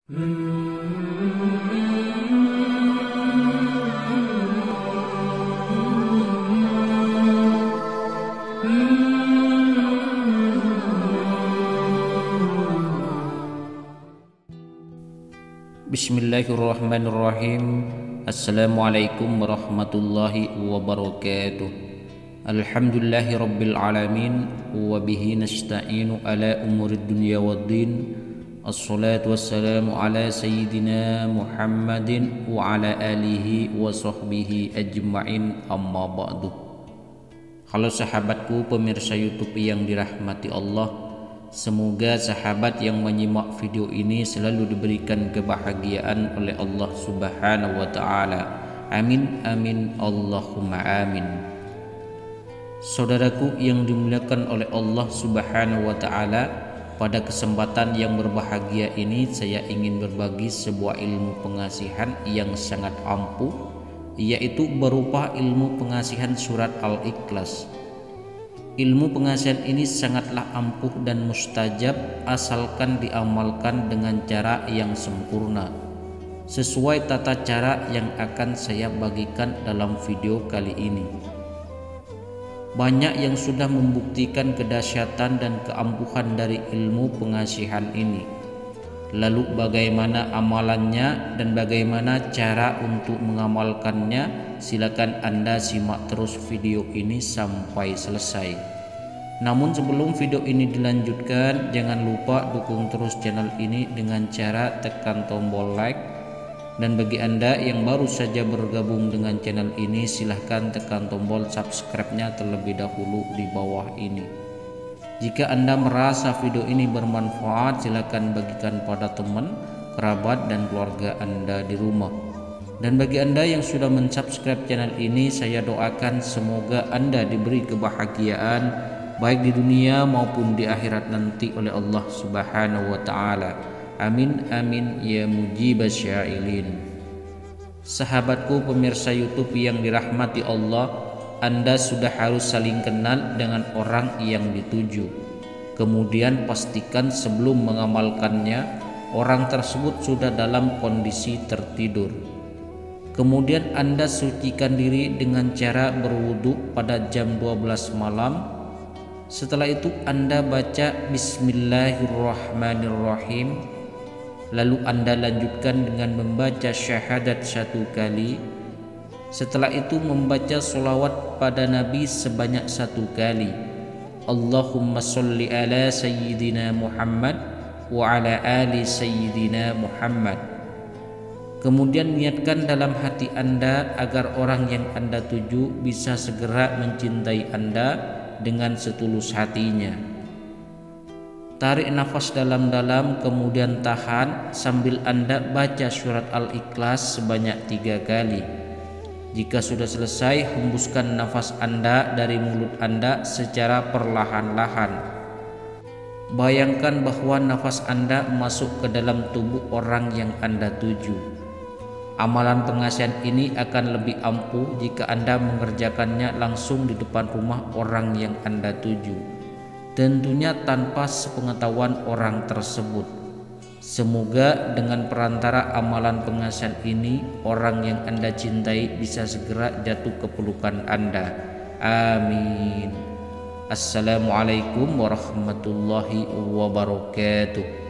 Bismillahirrahmanirrahim. Assalamualaikum warahmatullahi wabarakatuh. Alhamdulillahi rabbil alamin. Wa bihi nasta'inu ala umurid dunya waddin. Assalatu wassalamu ala sayyidina Muhammadin wa ala alihi wa sahbihi ajma'in, amma ba'du. Halo sahabatku pemirsa YouTube yang dirahmati Allah, semoga sahabat yang menyimak video ini selalu diberikan kebahagiaan oleh Allah Subhanahu wa taala. Amin amin Allahumma amin. Saudaraku yang dimuliakan oleh Allah Subhanahu wa taala, pada kesempatan yang berbahagia ini saya ingin berbagi sebuah ilmu pengasihan yang sangat ampuh, yaitu berupa ilmu pengasihan surat Al-Ikhlas. Ilmu pengasihan ini sangatlah ampuh dan mustajab asalkan diamalkan dengan cara yang sempurna, sesuai tata cara yang akan saya bagikan dalam video kali ini. Banyak yang sudah membuktikan kedahsyatan dan keampuhan dari ilmu pengasihan ini. Lalu bagaimana amalannya dan bagaimana cara untuk mengamalkannya? Silakan Anda simak terus video ini sampai selesai. Namun sebelum video ini dilanjutkan, jangan lupa dukung terus channel ini dengan cara tekan tombol like. Dan bagi Anda yang baru saja bergabung dengan channel ini, silahkan tekan tombol subscribe-nya terlebih dahulu di bawah ini. Jika Anda merasa video ini bermanfaat, silahkan bagikan pada teman, kerabat, dan keluarga Anda di rumah. Dan bagi Anda yang sudah mensubscribe channel ini, saya doakan semoga Anda diberi kebahagiaan baik di dunia maupun di akhirat nanti oleh Allah Subhanahu wa taala. Amin amin ya mujibas syailin. Sahabatku pemirsa YouTube yang dirahmati Allah, Anda sudah harus saling kenal dengan orang yang dituju. Kemudian pastikan sebelum mengamalkannya, orang tersebut sudah dalam kondisi tertidur. Kemudian Anda sucikan diri dengan cara berwudu pada jam 12 malam. Setelah itu Anda baca Bismillahirrahmanirrahim. Lalu Anda lanjutkan dengan membaca syahadat 1 kali. Setelah itu membaca sholawat pada Nabi sebanyak 1 kali. Allahumma sholli ala sayyidina Muhammad wa ala ali sayyidina Muhammad. Kemudian niatkan dalam hati Anda agar orang yang Anda tuju bisa segera mencintai Anda dengan setulus hatinya. Tarik nafas dalam-dalam, kemudian tahan sambil Anda baca surat Al-Ikhlas sebanyak 3 kali. Jika sudah selesai, hembuskan nafas Anda dari mulut Anda secara perlahan-lahan. Bayangkan bahwa nafas Anda masuk ke dalam tubuh orang yang Anda tuju. Amalan pengasihan ini akan lebih ampuh jika Anda mengerjakannya langsung di depan rumah orang yang Anda tuju, tentunya tanpa sepengetahuan orang tersebut. Semoga dengan perantara amalan pengasihan ini, orang yang Anda cintai bisa segera jatuh ke pelukan Anda. Amin. Assalamualaikum warahmatullahi wabarakatuh.